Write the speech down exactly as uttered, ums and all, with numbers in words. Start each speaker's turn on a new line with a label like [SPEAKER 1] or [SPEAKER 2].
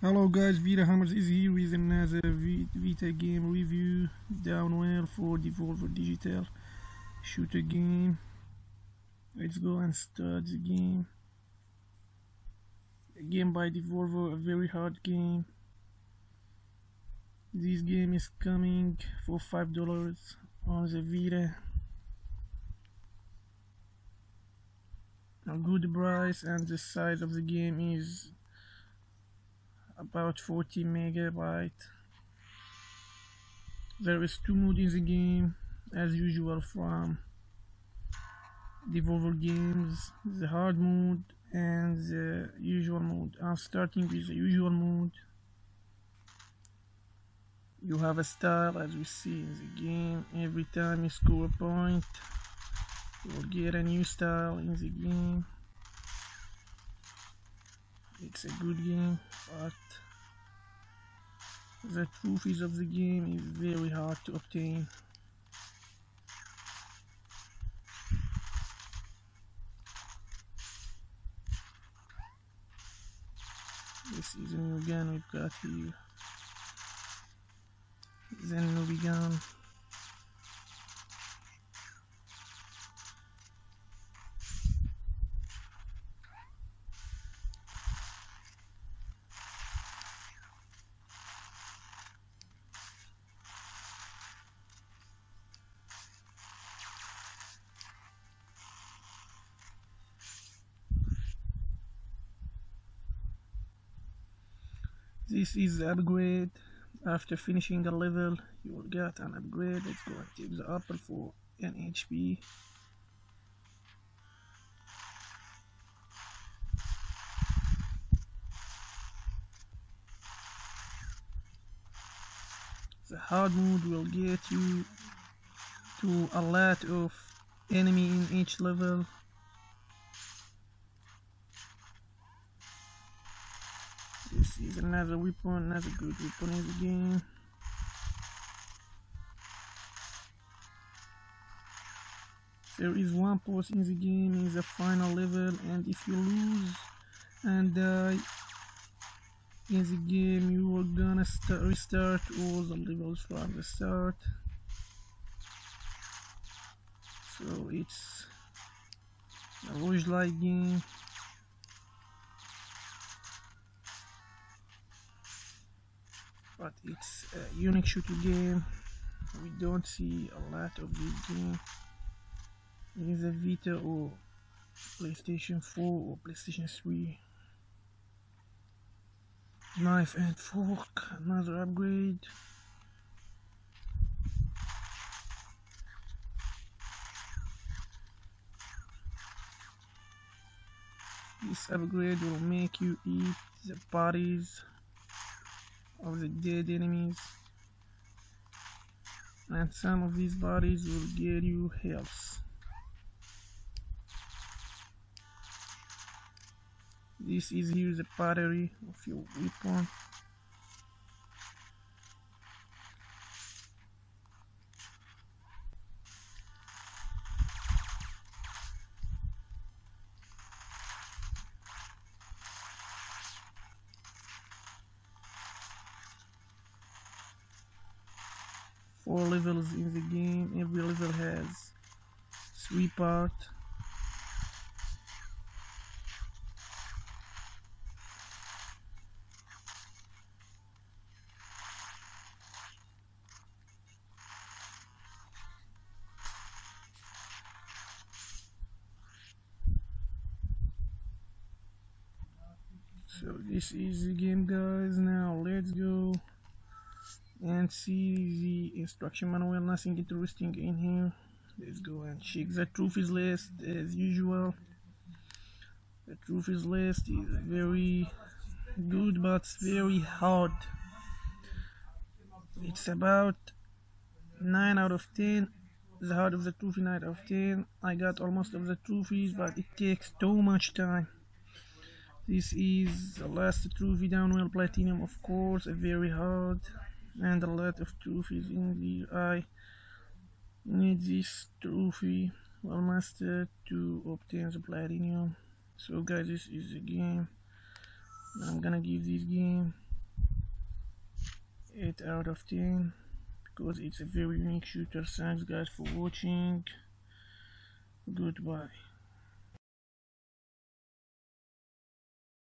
[SPEAKER 1] Hello guys, Vita Hammers is here with another v Vita game review. Downwell for Devolver Digital shooter game. Let's go and start the game. A game by Devolver, a very hard game. This game is coming for five dollars on the Vita. A good price, and the size of the game is about forty megabyte. There is two modes in the game, as usual from Devolver games: the hard mode and the usual mode. I'm starting with the usual mode. You have a style, as we see in the game. Every time you score a point, you will get a new style in the game. It's a good game, but the trophies of the game is very hard to obtain. This is a new gun we've got here. The new gun. This is the upgrade. After finishing a level, you will get an upgrade. Let's go and take the apple for an H P. The hard mode will get you to a lot of enemy in each level. This is another weapon, another good weapon in the game. There is one boss in the game in the final level, and if you lose and die in the game, you are gonna start, restart all the levels from the start. So it's a roguelike game. But it's a unique shooter game. We don't see a lot of this game in the Vita or PlayStation four or PlayStation three. Knife and fork, another upgrade. This upgrade will make you eat the bodies of the dead enemies, and some of these bodies will get you health. This is here the battery of your weapon. Four levels in the game. Every level has three parts. So this is the game, guys. Now let's go and see the instruction manual. Nothing interesting in here. Let's go and check the trophies list as usual. The trophies list is very good, but very hard. It's about nine out of ten. The hard of the trophy, nine out of ten. I got almost of the trophies, but it takes too much time. This is the last trophy, Downwell Platinum, of course, a very hard, and a lot of trophies in the I need this trophy, well mastered, to obtain the platinum. So guys, this is the game. I'm gonna give this game eight out of ten because it's a very unique shooter. Thanks guys for watching. Goodbye.